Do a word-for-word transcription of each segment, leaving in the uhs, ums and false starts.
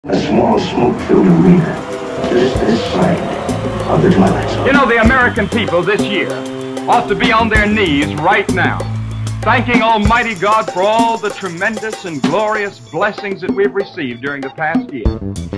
A small smoke-filled arena, just this side of the Twilight Zone. You know, the American people this year ought to be on their knees right now, thanking Almighty God for all the tremendous and glorious blessings that we've received during the past year.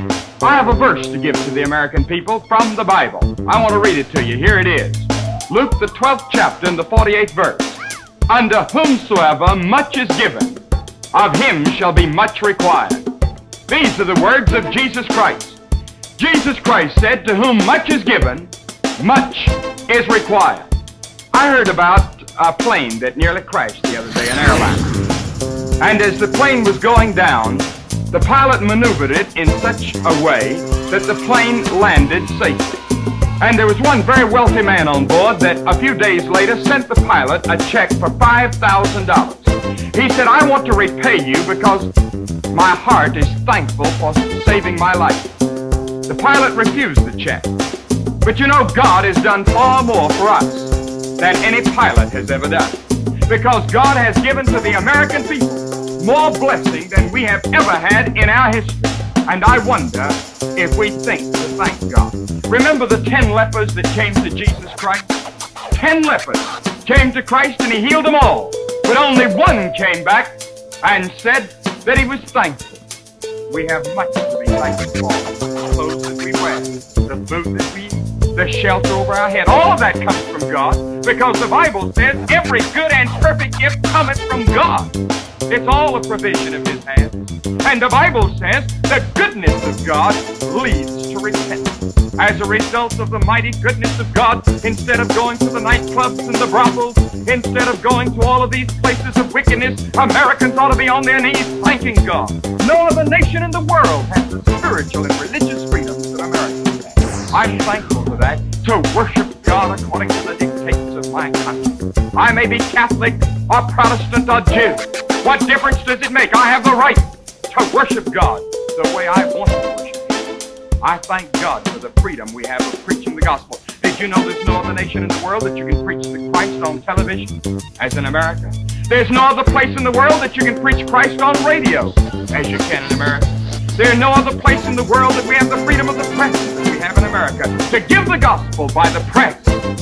I have a verse to give to the American people from the Bible. I want to read it to you. Here it is. Luke, the twelfth chapter, and the forty-eighth verse. Unto whomsoever much is given, of him shall be much required. These are the words of Jesus Christ. Jesus Christ said, to whom much is given, much is required. I heard about a plane that nearly crashed the other day, an airline. And as the plane was going down, the pilot maneuvered it in such a way that the plane landed safely. And there was one very wealthy man on board that a few days later sent the pilot a check for five thousand dollars. He said, I want to repay you because my heart is thankful for saving my life. The pilot refused the check. But you know, God has done far more for us than any pilot has ever done. Because God has given to the American people more blessing than we have ever had in our history. And I wonder if we think to thank God. Remember the ten lepers that came to Jesus Christ? Ten lepers came to Christ and he healed them all. But only one came back and said that he was thankful. We have much to be thankful for. The clothes that we wear, the food that we eat, the shelter over our head. All of that comes from God because the Bible says every good and perfect gift cometh from God. It's all a provision of his hand. And the Bible says the goodness of God leads to repentance. As a result of the mighty goodness of God, instead of going to the nightclubs and the brothels, instead of going to all of these places of wickedness, Americans ought to be on their knees thanking God. No other nation in the world has the spiritual and religious freedoms that Americans have. I'm thankful for that, to worship God according to the dictates of my country. I may be Catholic or Protestant or Jew. What difference does it make? I have the right to worship God the way I want to worship Him. I thank God for the freedom we have of preaching the gospel. Did you know there's no other nation in the world that you can preach the Christ on television as in America? There's no other place in the world that you can preach Christ on radio as you can in America. There's no other place in the world that we have the freedom of the press that we have in America to give the gospel by the press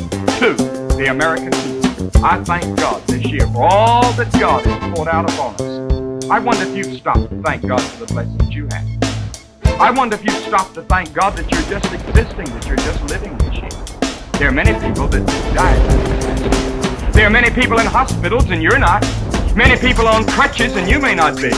to the American people. I thank God this year for all that God has poured out upon us. I wonder if you've stopped to thank God for the blessings you have. I wonder if you've stopped to thank God that you're just existing, that you're just living this year. There are many people that died this year. There are many people in hospitals and you're not. Many people on crutches and you may not be.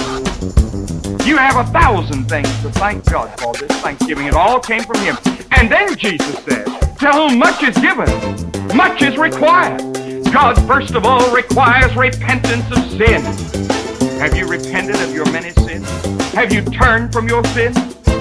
You have a thousand things to thank God for this Thanksgiving. It all came from Him. And then Jesus said, to whom much is given, much is required. God, first of all, requires repentance of sin. Have you repented of your many sins? Have you turned from your sins?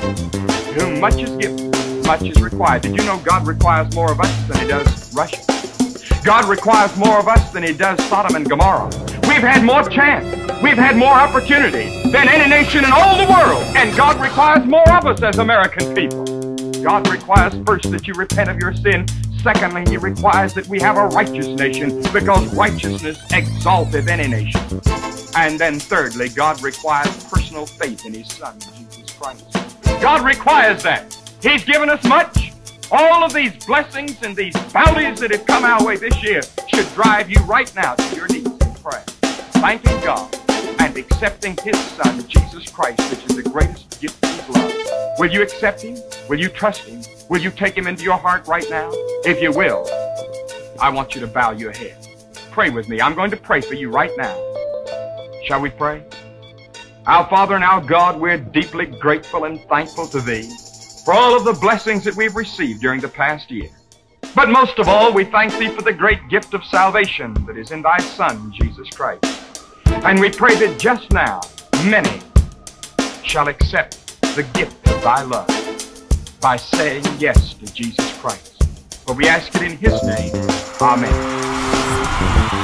To whom much is given, much is required. Did you know God requires more of us than He does Russia? God requires more of us than He does Sodom and Gomorrah. We've had more chance. We've had more opportunity than any nation in all the world. And God requires more of us as American people. God requires first that you repent of your sin. Secondly, He requires that we have a righteous nation because righteousness exalteth any nation. And then thirdly, God requires personal faith in His Son, Jesus Christ. God requires that. He's given us much. All of these blessings and these bounties that have come our way this year should drive you right now to your knees in prayer, thanking God and accepting His Son, Jesus Christ, which is the greatest gift of His love. Will you accept Him? Will you trust Him? Will you take Him into your heart right now? If you will, I want you to bow your head. Pray with me. I'm going to pray for you right now. Shall we pray? Our Father and our God, we're deeply grateful and thankful to Thee for all of the blessings that we've received during the past year. But most of all, we thank Thee for the great gift of salvation that is in Thy Son, Jesus Christ. And we pray that just now, many shall accept the gift of Thy love by saying yes to Jesus Christ. For we ask it in His name. Amen.